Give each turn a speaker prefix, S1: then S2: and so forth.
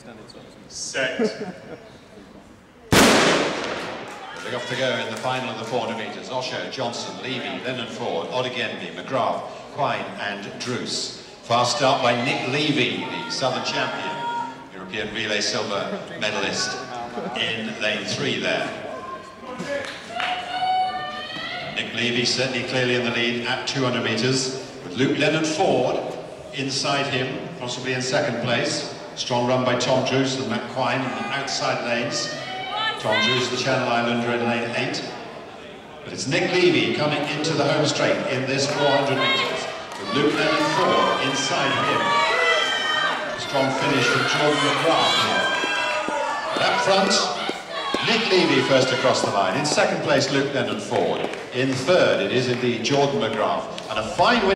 S1: Set.
S2: They're off to go in the final of the 400 metres. Osho, Johnson, Levy, Lennon Ford, Odegenby, McGrath, Quine and Druce. Fast start by Nick Levy, the Southern champion, European relay silver medalist in lane 3 there. Nick Levy certainly clearly in the lead at 200 metres, with Luke Lennon Ford inside him, possibly in second place. Strong run by Tom Druce and Matt Quine in the outside lanes. Tom Druce, the Channel Islander, in lane 8. But it's Nick Levy coming into the home straight in this 400 metres, with Luke Lennon Ford inside him. A strong finish from Jordan McGrath here. Up front, Nick Levy first across the line. In second place, Luke Lennon Ford. In third, it is indeed Jordan McGrath. And a fine win.